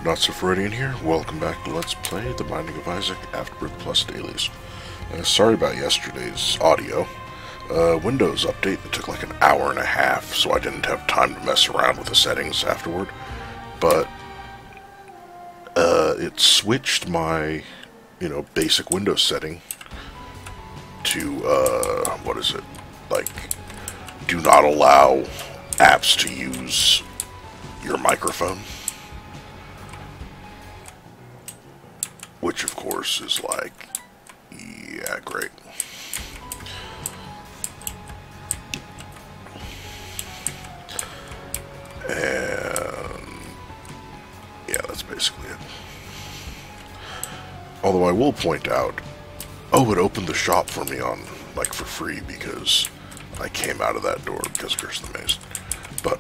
Not So Freudian here. Welcome back to Let's Play The Binding of Isaac Afterbirth Plus Dailies. Sorry about yesterday's audio. Windows update that took like an hour and a half, so I didn't have time to mess around with the settings afterward. But it switched my, basic Windows setting to what is it? Like, do not allow apps to use your microphone. Which, of course, is like, yeah, great. And, yeah, that's basically it. Although I will point out, it opened the shop for me on, like, for free because I came out of that door because of Curse of the Maze. But,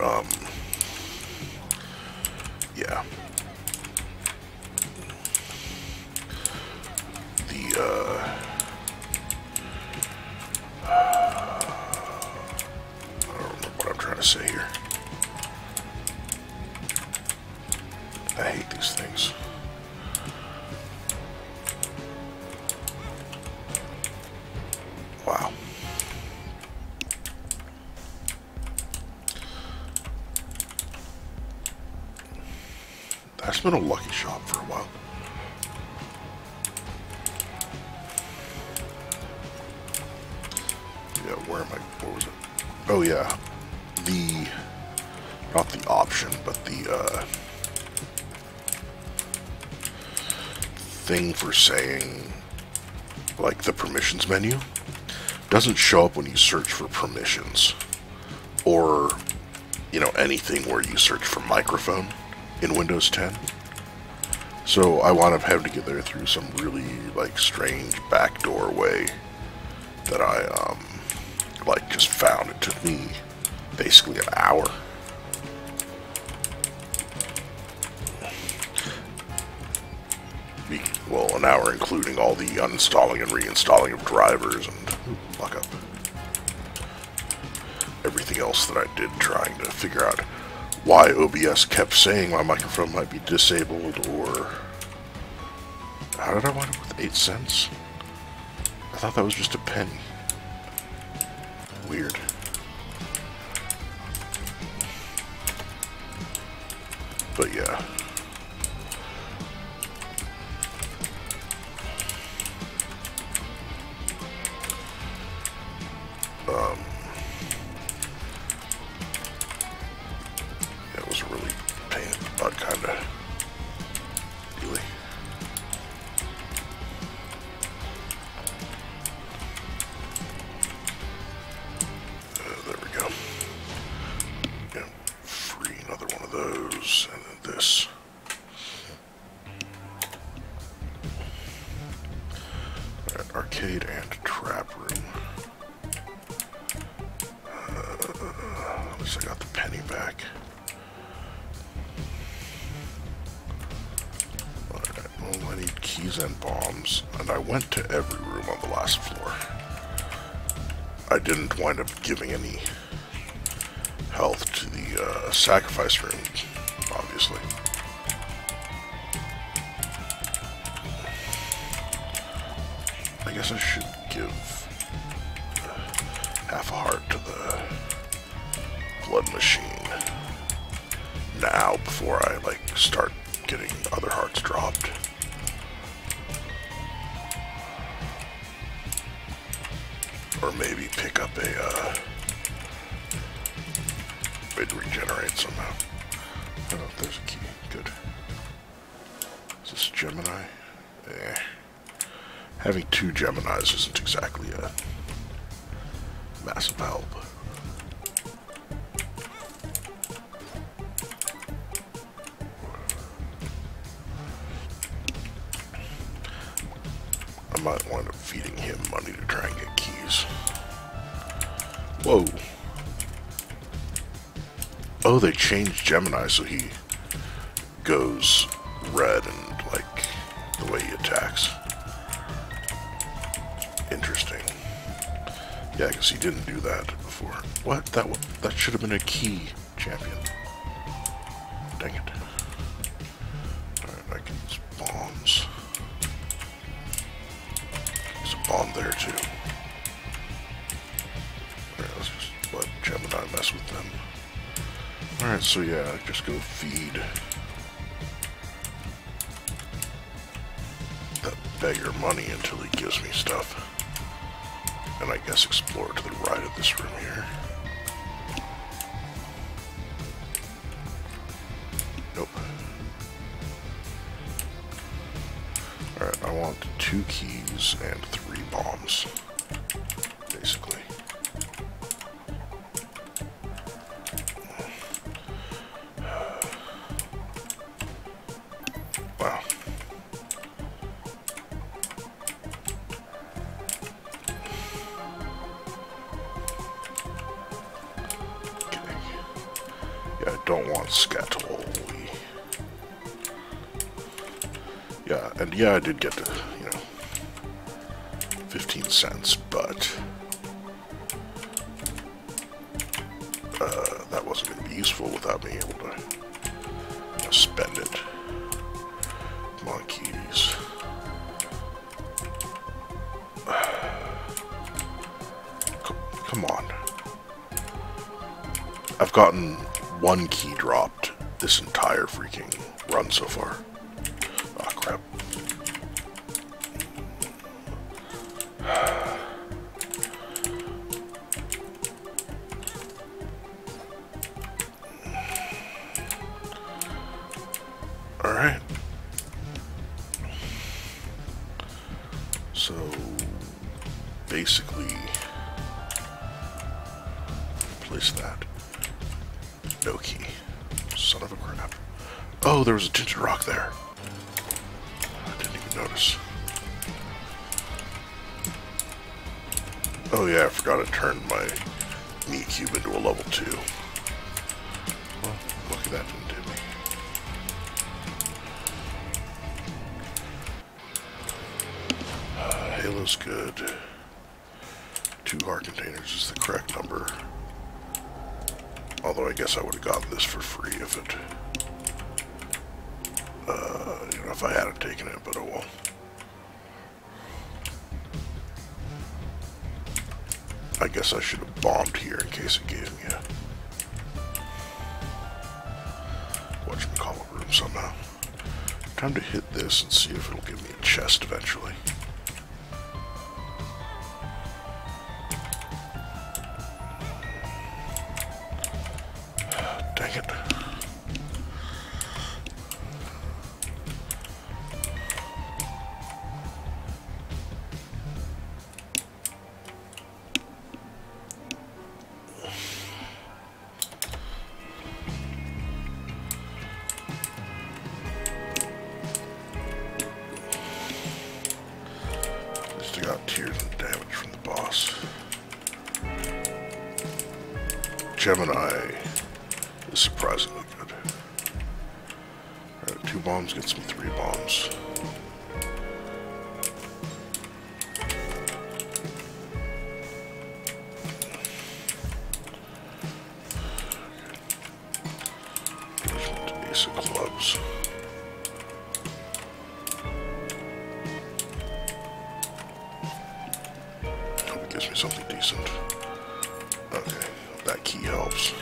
yeah. I don't remember what I'm trying to say here. I hate these things. Wow. That's been a lucky shop for a while. Yeah, where am I? What was it? Oh yeah, not the option, but the thing for saying, like, the permissions menu doesn't show up when you search for permissions, or, anything where you search for microphone in Windows 10. So I wound up having to get there through some really, like, strange backdoor way that I, just found. It took me basically an hour. Well, an hour including all the uninstalling and reinstalling of drivers and fuck up. Everything else that I did trying to figure out why OBS kept saying my microphone might be disabled, or how did I wind up with 8 cents? I thought that was just a penny. Weird. But yeah. It was a really pain in the butt kind of dealy. There we go. Yeah, free another one of those, and then this. Alright, arcade and trap room. At least I got the penny back. Alright, well, I need keys and bombs, and I went to every room on the last floor. I didn't wind up giving any health to the sacrifice room, obviously. I guess I should give half a heart to the blood machine now before I, start getting other hearts dropped. Or maybe pick up a, it regenerates somehow. Oh, there's a key. Good. Is this Gemini? Eh. Having 2 Geminis isn't exactly a massive help. I might wind up feeding him money to try and get keys. Whoa. Oh, they changed Gemini so he goes red and, the way he attacks. Interesting. Yeah, because he didn't do that before. What? That should have been a key, champion. Dang it. around there too. Alright, let's just let Gemini mess with them. Alright, so yeah, just go feed that beggar money until he gives me stuff. And I guess explore to the right of this room here. Nope. Alright, I want 2 keys and 3 bombs, basically. Wow. Okay. Yeah, I don't want Scatoli. Yeah, and yeah, I did get to, 15 cents, but that wasn't going to be useful without being able to spend it. Monkeys. Come on. I've gotten 1 key dropped this entire freaking run so far. Ah, crap. Alright. So, basically, place that. No key. Son of a crap. Oh, there was a tinted rock there. I didn't even notice. Oh yeah, I forgot I turned my meat cube into a level 2. Well, lucky that didn't do me. Halo's good. 2 heart containers is the correct number. Although I guess I would have gotten this for free if it, if I hadn't taken it, but oh well. I guess I should have bombed here in case it gave me a whatchamacallit room somehow. Time to hit this and see if it'll give me a chest eventually. Dang it. At least I got tears and damage from the boss. Gemini is surprisingly good. Alright, 2 bombs gets me 3 bombs. Ace of clubs. Hope it gives me something decent. Okay, that key helps.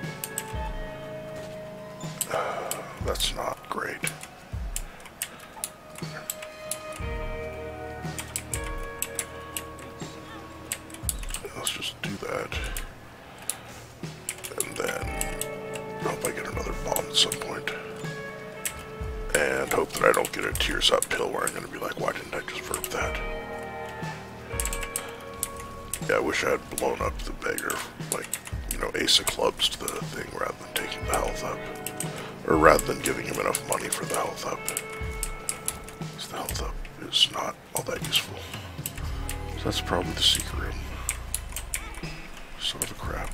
That's not great. Let's just do that. And then hope I get another bomb at some point. And hope that I don't get a tears up pill where I'm going to be like, why didn't I just verb that? Yeah, I wish I had blown up the beggar, like, ace of clubs to the thing rather than taking the health up. Or rather than giving him enough money for the health up. Because the health up is not all that useful. So that's probably the secret room. Son of a crap.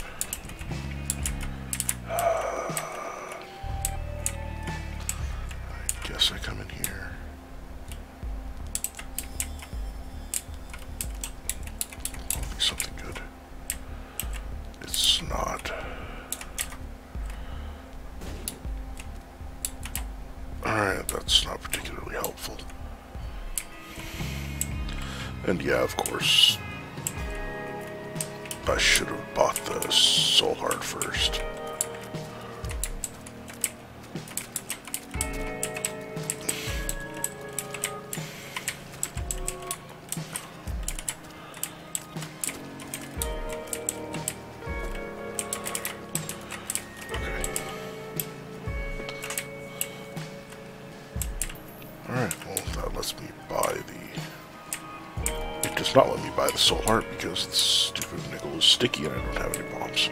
I guess I come in here. Hopefully something good. It's not. Alright, that's not particularly helpful. And yeah, of course, I should have bought the Soul Heart first. Not let me buy the Soul Heart because the stupid nickel is sticky and I don't have any bombs.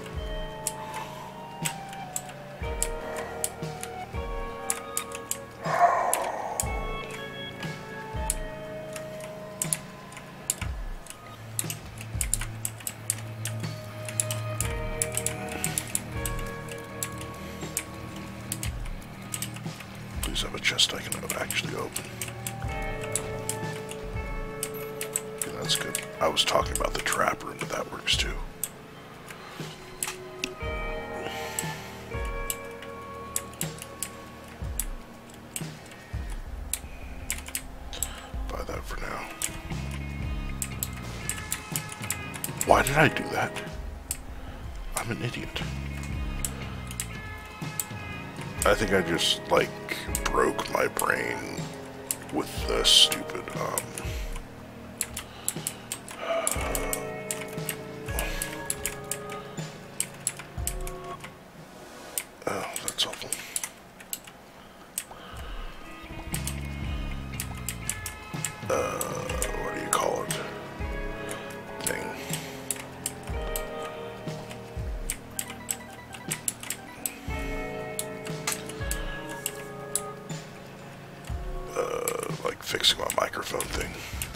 Please have a chest I can actually open. That's good. I was talking about the trap room, but that works too. Buy that for now. Why did I do that? I'm an idiot. I think I just, like, broke my brain with the stupid, what do you call it? Thing. Like fixing my microphone thing.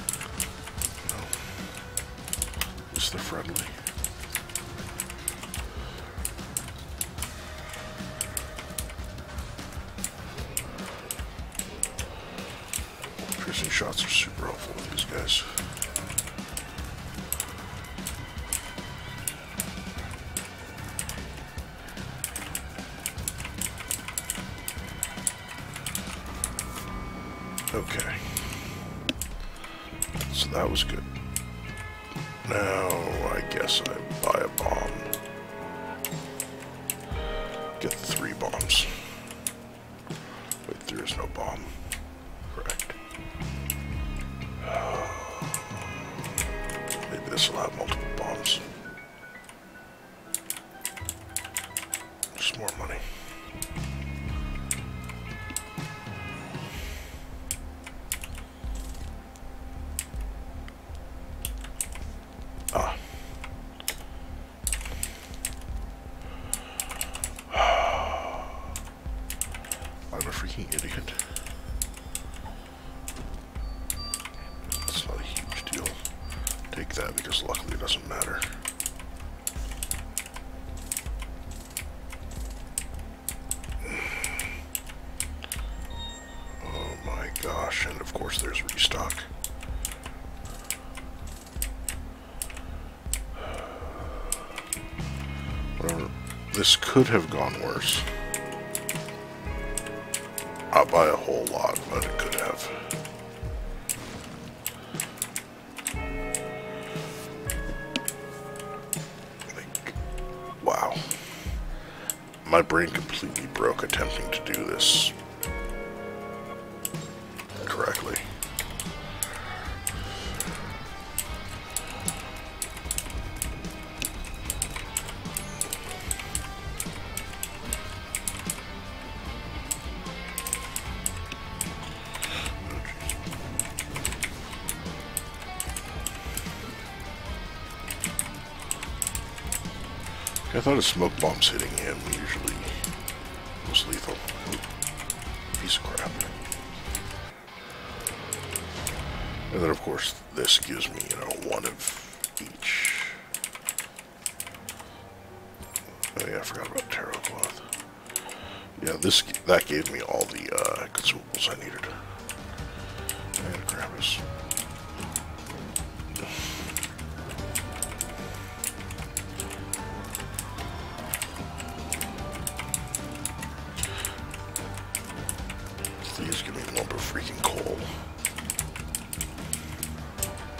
No. Is the friendly? Piercing shots are super helpful with these guys. Okay. So that was good. Now, I guess I buy a bomb. Get the 3 bombs. Wait, there is no bomb. Correct. Maybe this will have multiple bombs. Just more money. I'm a freaking idiot. It's not a huge deal. Take that because luckily it doesn't matter. Oh my gosh, and of course there's restock. Whatever. This could have gone worse. I'll buy a whole lot, but it could have. Like, wow. My brain completely broke attempting to do this correctly. I thought a smoke bomb's hitting him usually was lethal. Ooh, piece of crap. And then of course this gives me, you know, 1 of each. Oh yeah, I forgot about tarot cloth. Yeah, that gave me all the consumables I needed. And Krampus. Please give me a lump of freaking coal.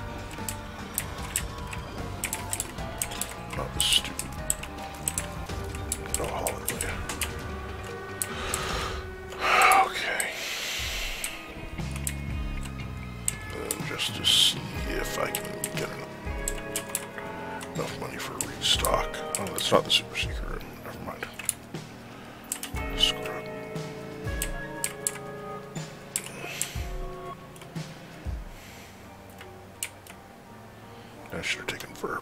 just to see if I can get enough money for a restock. Oh, that's not the super secret room. Never mind. Scrub. I should have taken Verb.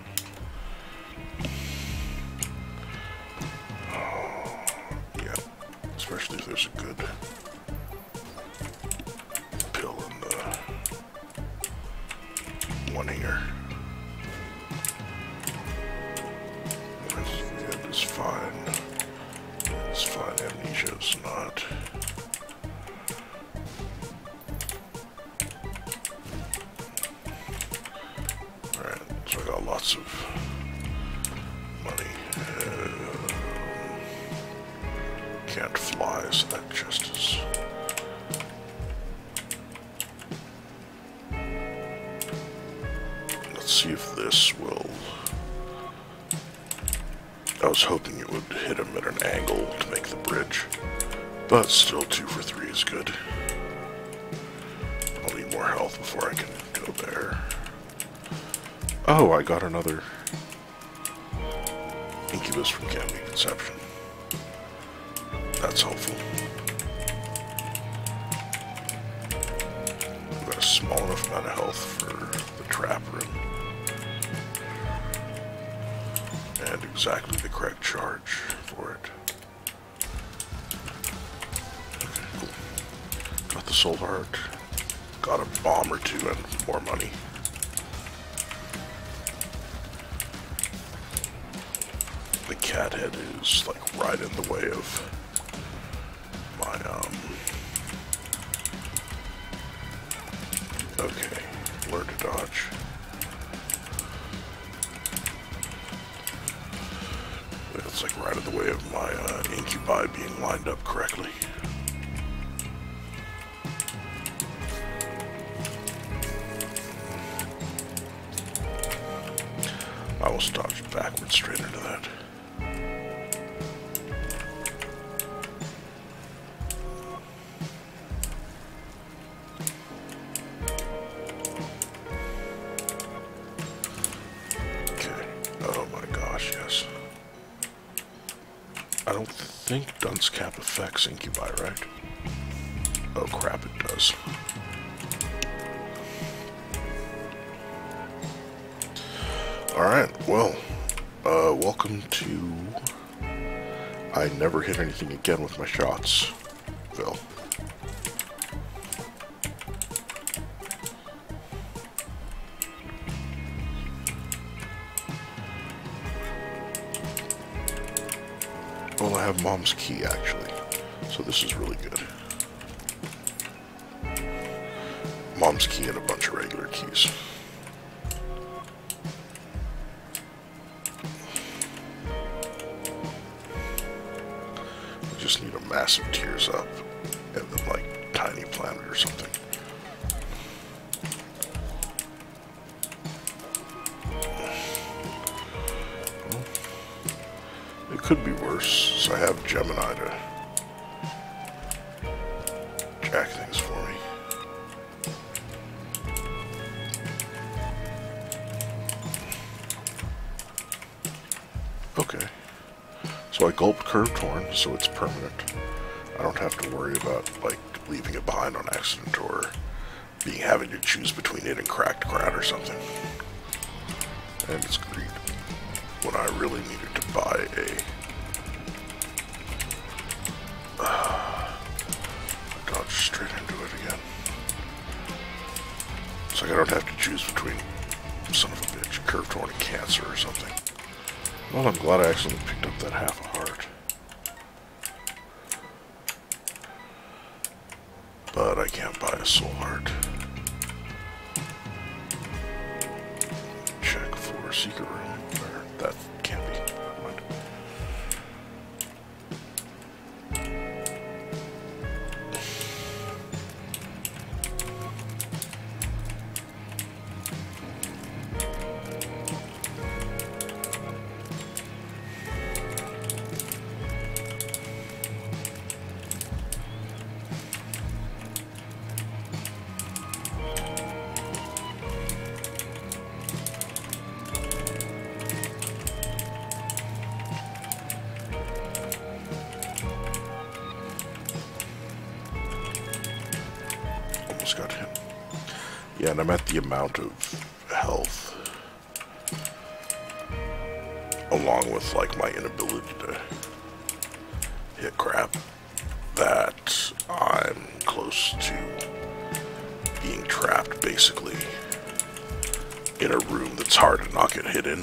Oh, yeah. Especially if there's a good pill in the one here. It is fine. It's fine. Amnesia is not. Alright, so I got lots of money. Can't fly, so that just is. Let's see if this will. I was hoping it would hit him at an angle to make the bridge, but still 2 for 3 is good. I'll need more health before I can go there. Oh, I got another Incubus from Candy Conception. That's helpful. I've got a small enough amount of health for the trap room. And exactly the correct charge for it. Okay, cool. Got the soul heart. Got a bomb or 2 and more money. The cat head is like right in the way of my okay, learn to dodge. It's like right in the way of my incubi being lined up correctly. I almost dodged backwards straight into that. Okay. Oh my gosh, yes. I don't think Dunce Cap affects Incubi, right? Oh crap, it does. Alright, well, welcome to I never hit anything again with my shots, Phil. Well, I have Mom's key, actually, so this is really good. Mom's key and a bunch of regular keys. I just need a massive Tears Up, and then, like, Tiny Planet or something. It could be worse, so I have Gemini to jack things for me. Okay. So I gulped Curved Horn, so it's permanent. I don't have to worry about, like, leaving it behind on accident or having to choose between it and Cracked Crown or something. And it's greed. When I really needed to buy a dodge straight into it again. So I don't have to choose between, son of a bitch, Curved Horn and Cancer or something. Well, I'm glad I accidentally picked up that half a heart. But I can't buy a soul heart. Check for secret room. Or that can't be. Never mind. almost got him. Yeah, and I'm at the amount of health, along with like my inability to hit crap, that I'm close to being trapped basically in a room that's hard to not get hit in.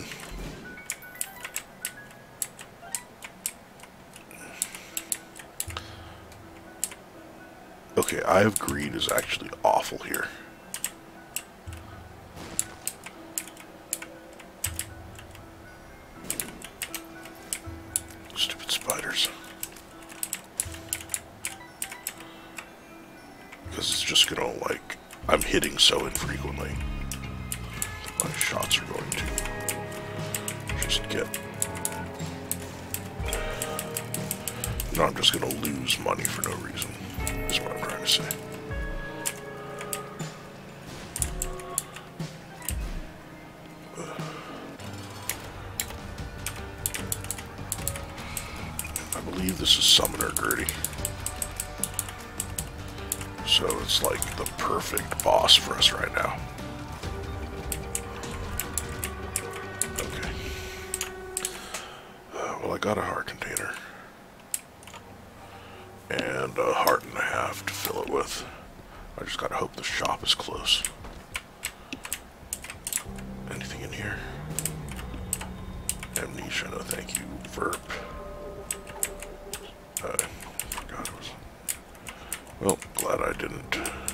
Okay, Eye of Greed is actually awful here. Stupid spiders. Because it's just gonna, like, I'm hitting so infrequently that my shots are going to just get... You know, I'm just gonna lose money for no reason. Is what I'm trying to say. I believe this is Summoner Gertie. So it's like the perfect boss for us right now. Okay. Well, I got a heart container. And a heart and a half to fill it with. I just gotta hope the shop is close. Anything in here? Amnesia, no thank you. Verp. Forgot it was... Well, glad I didn't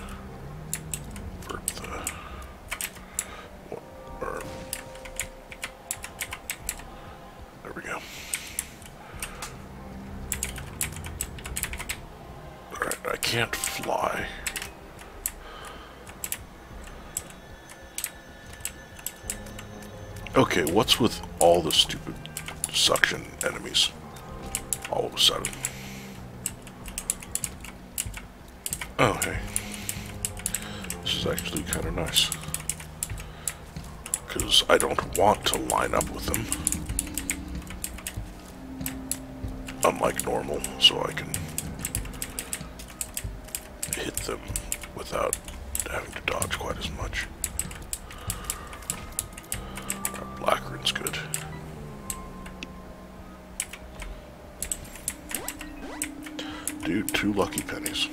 verp the... Or... There we go. I can't fly. Okay, what's with all the stupid suction enemies all of a sudden? Oh, hey. This is actually kind of nice. Because I don't want to line up with them. Unlike normal, so I can hit them without having to dodge quite as much. Black rune's good. Dude, 2 lucky pennies.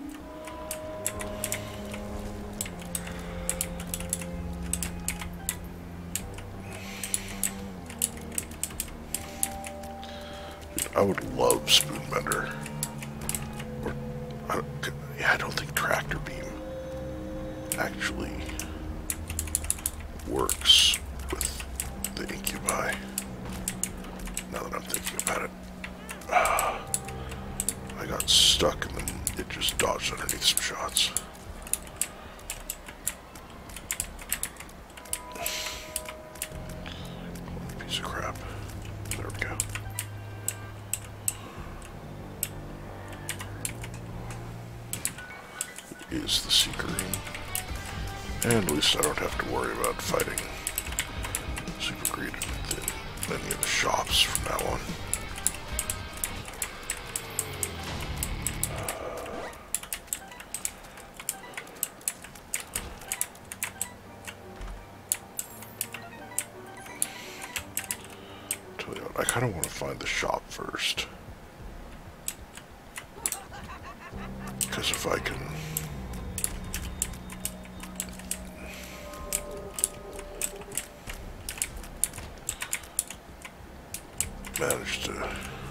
Dude, I would love Spoonbender. Or, I don't think Tractor Beam actually works with the incubi. Now that I'm thinking about it. I got stuck and then it just dodged underneath some shots. Piece of crap. There we go. Is the secret room. And at least I don't have to worry about fighting Super Greed in any of the shops from now on. Tell you what, I kind of want to find the shop first. Because if I can manage to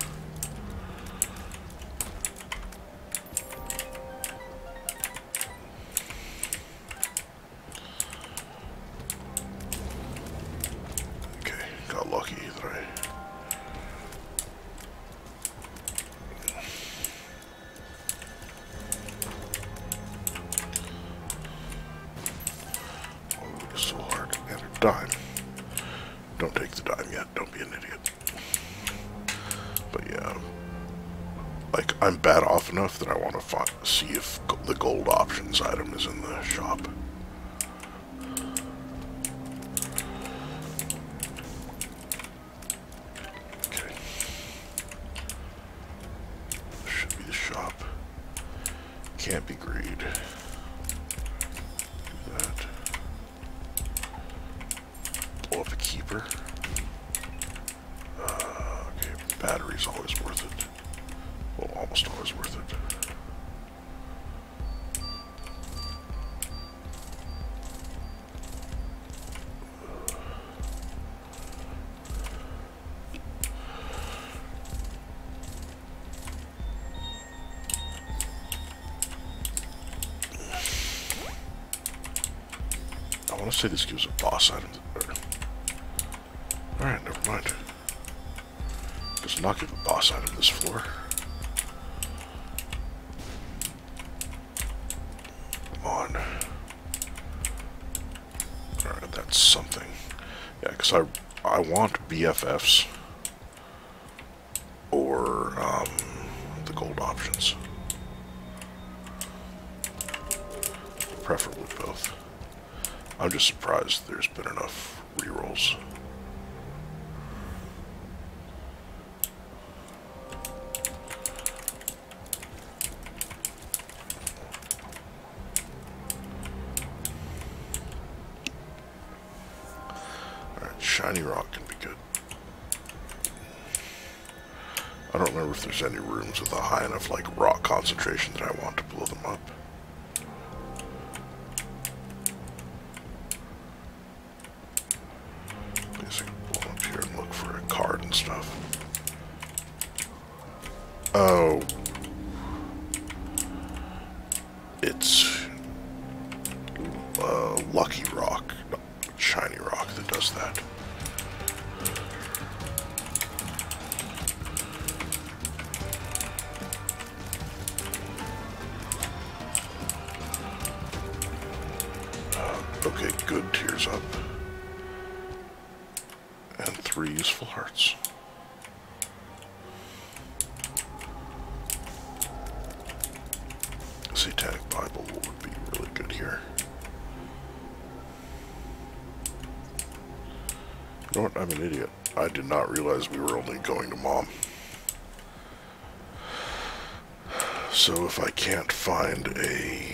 okay, got lucky that I it's so hard. And a dime. Don't take the dime yet, don't be an idiot. But yeah, like, I'm bad off enough that I want to see if the gold options item is in the shop. Okay. This should be the shop. Can't be greed. level up a keeper. Okay, battery's always worth it. Well, almost always worth it. I want to say this gives a boss item. Alright, never mind. Does not give a boss item this floor. Come on. Alright, that's something. Yeah, because I want BFFs or the gold options. Preferably both. I'm just surprised there's been enough rerolls. Alright, shiny rock can be good. I don't remember if there's any rooms with a high enough like rock concentration that I want to blow them up. Oh, it's Lucky Rock, not Shiny Rock that does that. Okay, good, tears up. And 3 useful hearts. Satanic Bible would be really good here. You know what? I'm an idiot. I did not realize we were only going to Mom. So if I can't find a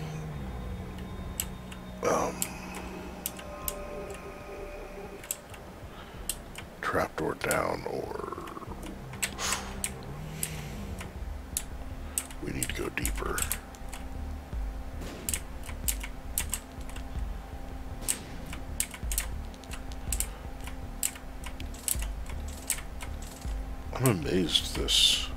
trapdoor down, or we need to go deeper. I'm amazed this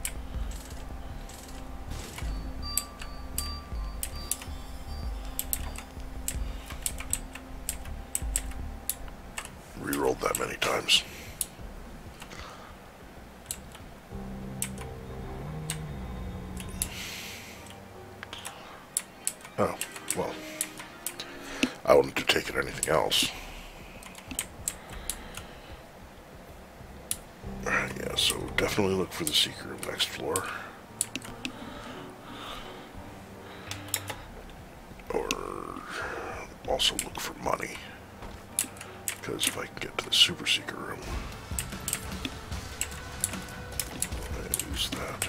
rerolled that many times. Oh, well, I wouldn't have taken anything else. Yeah, so definitely look for the secret room next floor. Or also look for money. Because if I can get to the super secret room, I use that.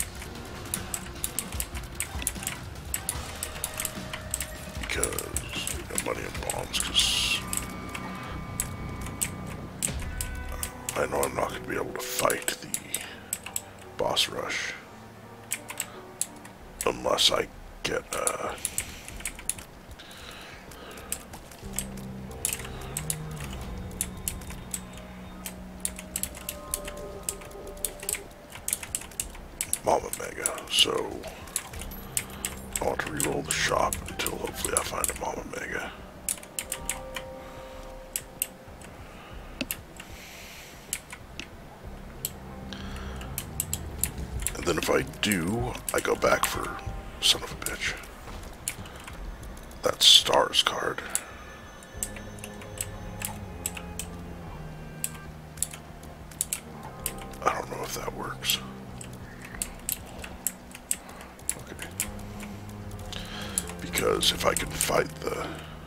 Because we got money and bombs, because I know I'm not going to be able to fight the boss rush unless I get Mama Mega. So I want to reroll the shop until hopefully I find a Mama Mega. And then if I do, I go back for son of a bitch. That Stars card. I don't know if that works. Okay. Because if I can fight the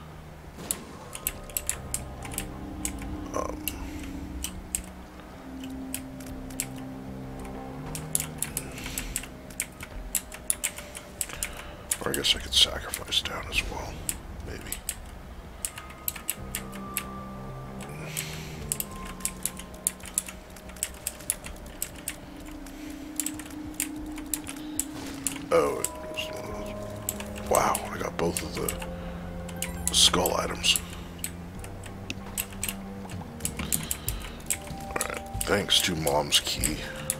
or I guess I could sacrifice down as well, maybe. Wow, I got both of the skull items. Alright, thanks to Mom's key.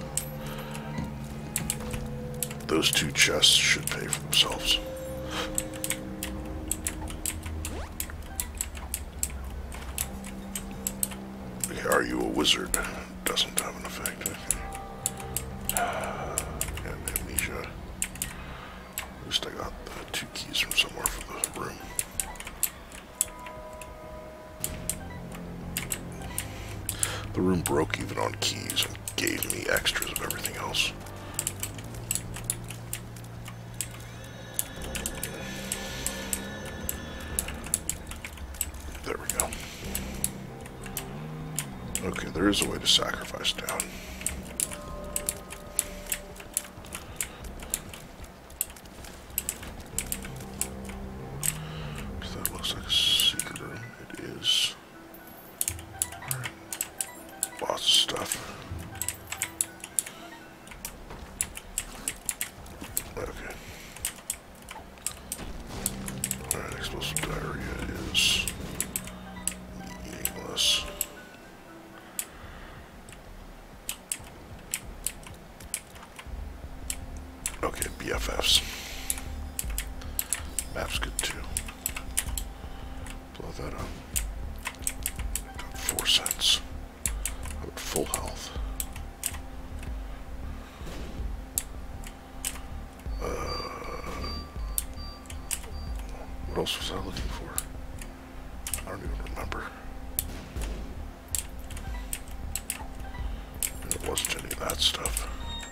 Those 2 chests should pay for themselves. Okay, are you a wizard? Doesn't have an effect, okay. And amnesia. At least I got the 2 keys from somewhere for the room. The room broke even on keys and gave me extras of everything else. There we go. Okay, there is a way to sacrifice down. That looks like a secret room. It is. Alright. Lots of stuff. Okay. Alright, explosive diarrhea is meaningless. Okay, BFFs. Map's good too. Blow that up. Got 4 cents. I'm at full health. What else was I looking for? I don't even remember. And it wasn't any of that stuff.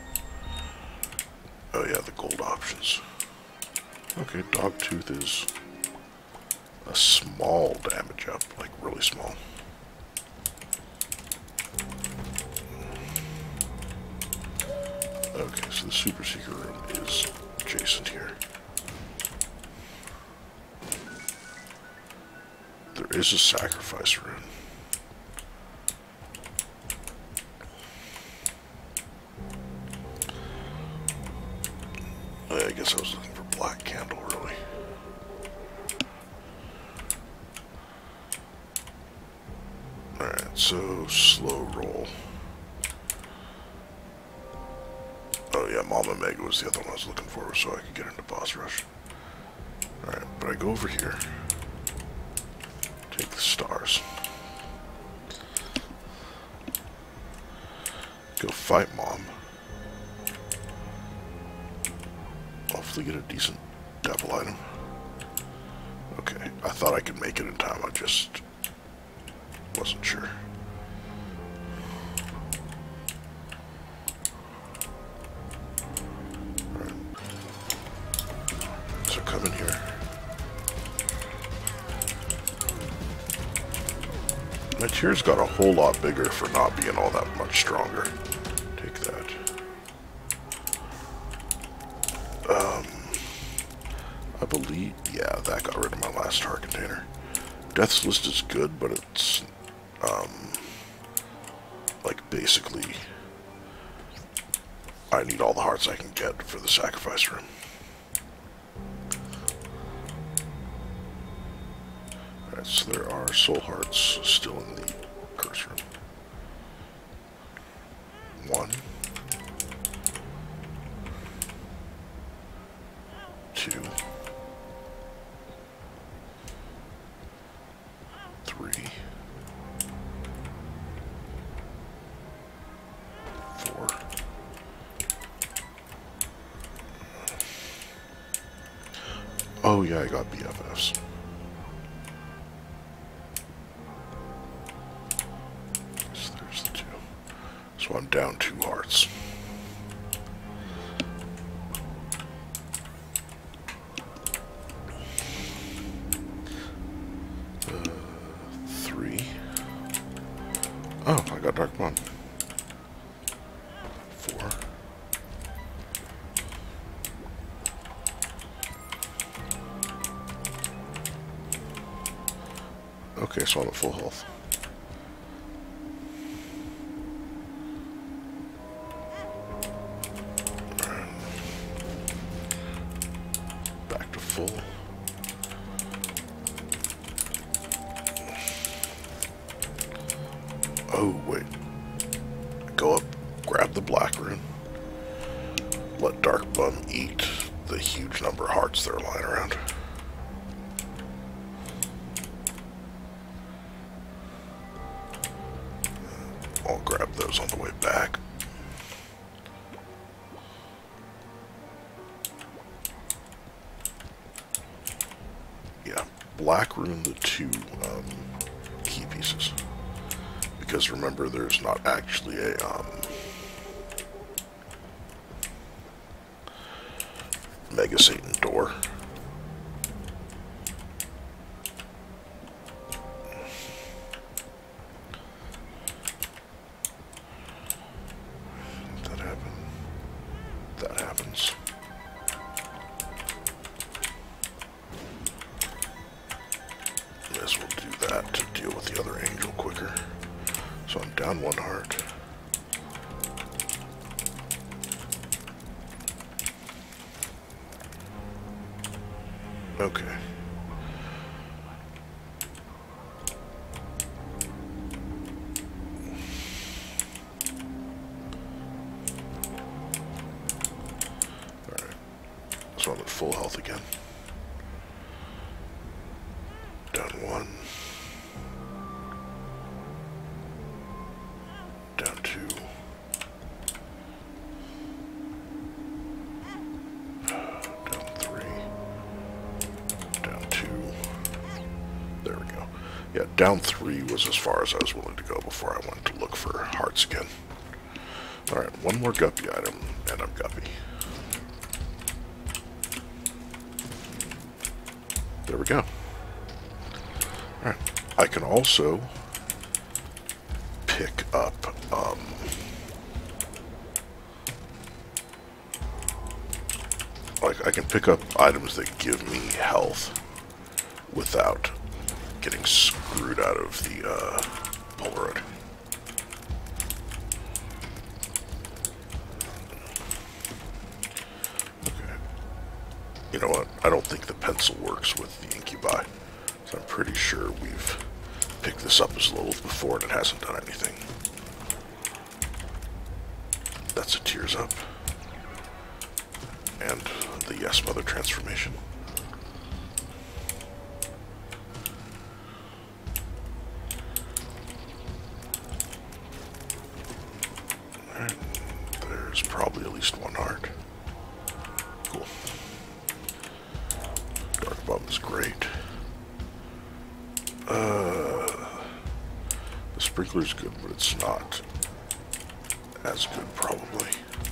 Oh yeah, the gold options. Okay, Dogtooth is a small damage up, like really small. Okay, so the super secret room is adjacent here. There is a sacrifice room. I guess I was looking for Black Candle, really. Alright, so slow roll. Oh yeah, Mama Mega was the other one I was looking for so I could get into boss rush. Alright, but I go over here. Take the stars. Go fight Mom. Hopefully get a decent devil item. Okay, I thought I could make it in time, I just wasn't sure. Alright. So come in here. My tears got a whole lot bigger for not being all that much stronger. Take that. I believe, yeah, that got rid of my last heart container. Death's List is good, but it's, like, basically, I need all the hearts I can get for the sacrifice room. Alright, so there are soul hearts still in the curse room. 1. 2. 3. 4. Oh yeah, I got BFFs. So there's the 2. So I'm down 2 hearts. Oh, I got Dark One. 4. Okay, so I'm at full health. Back to full. Oh, wait. Go up, grab the black rune. Let Dark Bum eat the huge number of hearts that are lying around. I'll grab those on the way back. Yeah, black rune the 2 key pieces. Because remember, there's not actually a Mega Satan door. That happen. That happens. May as well do that to deal with the other angel quicker. So I'm down 1 heart. Okay. Alright. So I'm at full health again. Down 1. Down 2. Down 3. Down 2. There we go. Yeah, down 3 was as far as I was willing to go before I went to look for hearts again. Alright, 1 more guppy item, and I'm guppy. There we go. Alright, I can also pick up, like, I can pick up items that give me health without getting screwed out of the, Polaroid. Okay. You know what? I don't think the pencil works with the incubi, so I'm pretty sure we've picked this up as Lilith before and it hasn't done anything. That's a Tears Up. And the Yes Mother transformation. Alright, there's probably at least 1 heart. Cool. Dark Bum is great. The sprinkler's good, but it's not as good, probably.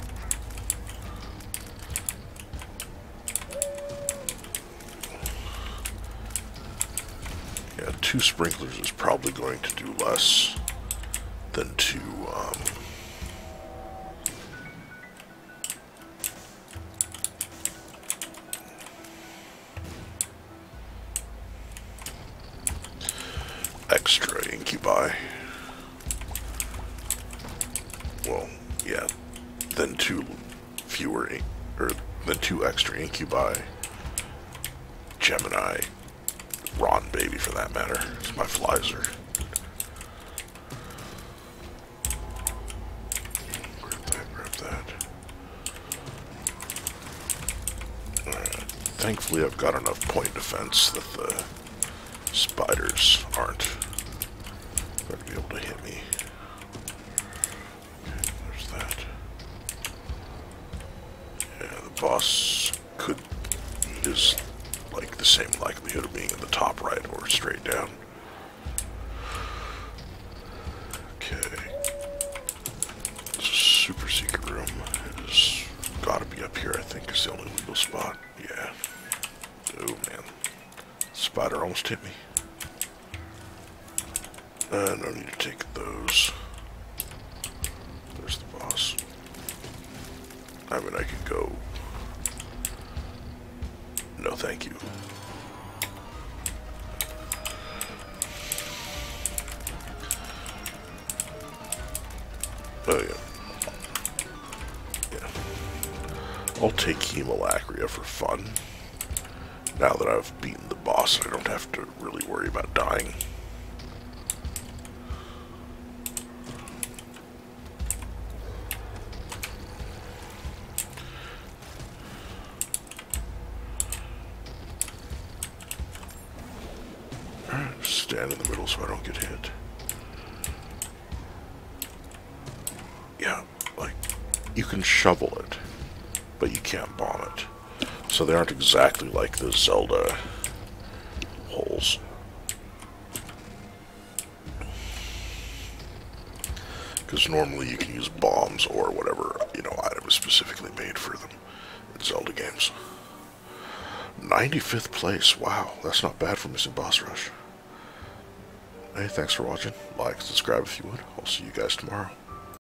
Yeah, 2 sprinklers is probably going to do less than 2, extra incubi. Well, yeah, then 2 fewer, or then 2 extra incubi. Gemini, Ron baby for that matter. It's my Flizer. Grab that. Alright. Thankfully I've got enough point defense that the spiders aren't going to be able to hit me. Okay, there's that. Yeah, the boss is like the same likelihood of being in the top right or straight down. Okay. This is a super secret room. It has got to be up here, I think, is the only legal spot. Yeah. Oh, man. Spider almost hit me. No need to take those. There's the boss. I mean, I could go. No, thank you. Oh, yeah. Yeah. I'll take Hemolacria for fun. Now that I've beaten the boss, I don't have to really worry about dying. Alright, just stand in the middle so I don't get hit. Yeah, like, you can shovel it, but you can't bomb it. So they aren't exactly like the Zelda holes. Because normally you can use bombs or whatever, item is specifically made for them in Zelda games. 95th place, wow, that's not bad for missing Boss Rush. Hey, thanks for watching. Like, subscribe if you would. I'll see you guys tomorrow.